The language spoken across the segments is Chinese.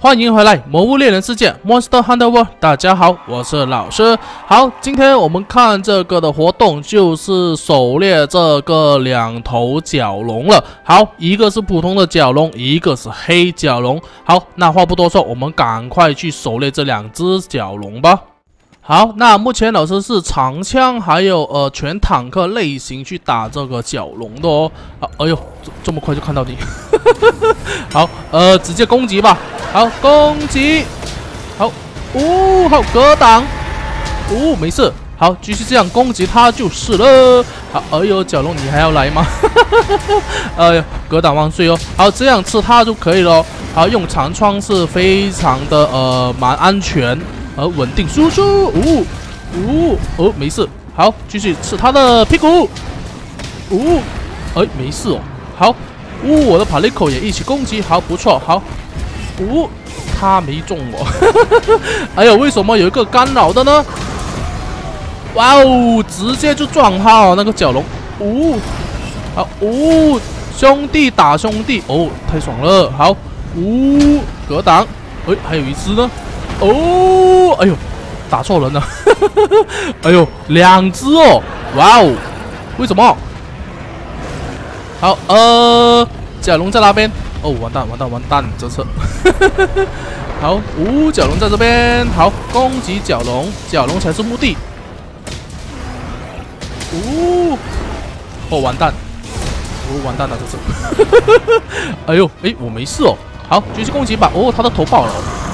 欢迎回来《魔物猎人世界》Monster Hunter World。大家好，我是老师。好，今天我们看这个的活动就是狩猎这个两头角龙了。好，一个是普通的角龙，一个是黑角龙。好，那话不多说，我们赶快去狩猎这两只角龙吧。好，那目前老师是长枪还有全坦克类型去打这个角龙的哦。好，哎呦，这么快就看到你。好，直接攻击吧。好，攻击。好，好格挡。没事。好，继续这样攻击他就是了。好，哎呦，角龙你还要来吗？哎呦，格挡万岁哦。好，这样吃他就可以了。好，用长枪是非常的蛮安全。稳定输出，没事，好，继续吃他的屁股，没事哦，好，我的帕利口也一起攻击，好，不错，好，他没中我，哎呦，为什么有一个干扰的呢？哇哦，直接就撞他哦，那个角龙，好，兄弟打兄弟，太爽了，好，格挡，还有一只呢。哎呦，打错人了！哎呦，两只哦！哇哦，为什么？好，角龙在那边。完蛋，这次。好，角龙在这边。好，攻击角龙，角龙才是目的。完蛋！完蛋了，这次。哎呦，我没事哦。好，继续攻击吧。他的头爆了。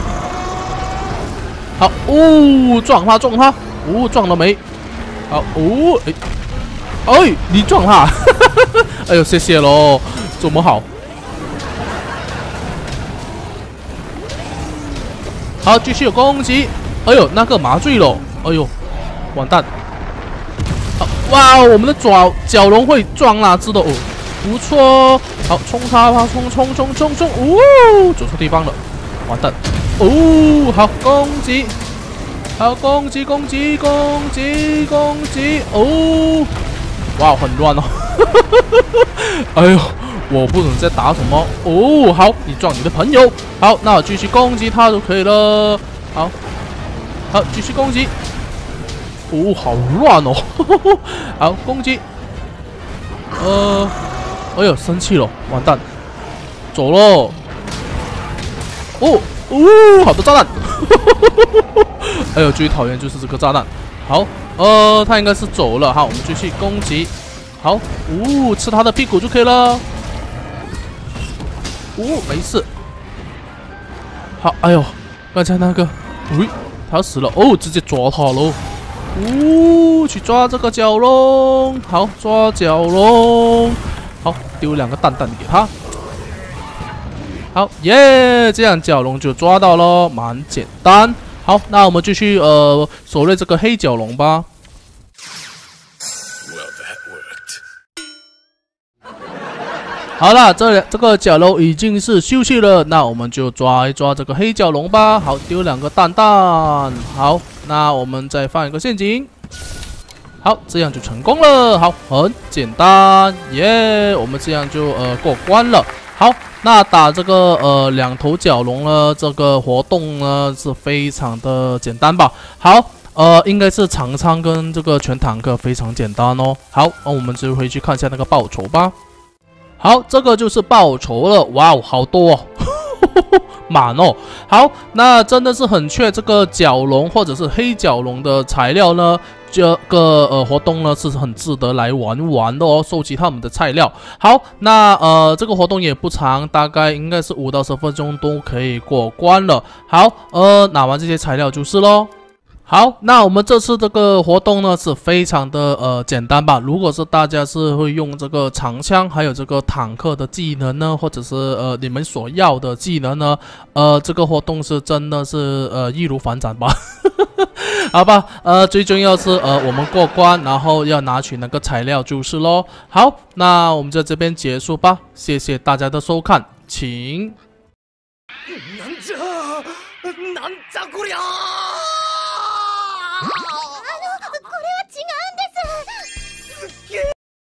好，撞他，撞了没？好，你撞他，哎呦，谢谢喽，这么好。好，继续有攻击，哎呦，那个麻醉了，哎呦，完蛋。好，哇，我们的角龙会撞那只的哦，不错。好，冲他吧，冲，走错地方了，完蛋。好，攻击，好，攻击，哇，很乱哦。哎呦，我不能再打什么。好，你撞你的朋友。好，那我继续攻击他就可以了。好，继续攻击。好乱哦。好，攻击。哎呦，生气了，完蛋，走喽。好多炸弹！哎呦，最讨厌就是这个炸弹。好，他应该是走了。好，我们继续攻击。好，吃他的屁股就可以了。没事。好，哎呦，刚才那个，他死了。直接抓他喽。去抓这个角龙。好，抓角龙。好，丢两个蛋蛋给他。好耶，这样角龙就抓到了，蛮简单。好，那我们继续狩猎这个黑角龙吧。好了，这个角龙已经是休息了，那我们就抓一抓这个黑角龙吧。好，丢两个蛋蛋。好，那我们再放一个陷阱。好，这样就成功了。好，很简单耶，我们这样就过关了。好。那打这个两头角龙呢，这个活动呢是非常的简单吧？好，应该是长枪跟这个全坦克非常简单哦。好，那我们就回去看一下那个报酬吧。好，这个就是报酬了。哇哦，好多哦。满哦。好，那真的是很缺这个角龙或者是黑角龙的材料呢。这个活动呢是很值得来玩的哦，收集他们的材料。好，那这个活动也不长，大概应该是5到10分钟都可以过关了。好，拿完这些材料就是咯。好，那我们这次这个活动呢是非常的简单吧。如果是大家是会用这个长枪还有这个坦克的技能呢，或者是你们所要的技能呢，这个活动是真的是易如反掌吧。好吧，最重要是我们过关，然后要拿取那个材料就是咯。好，那我们在这边结束吧，谢谢大家的收看，请。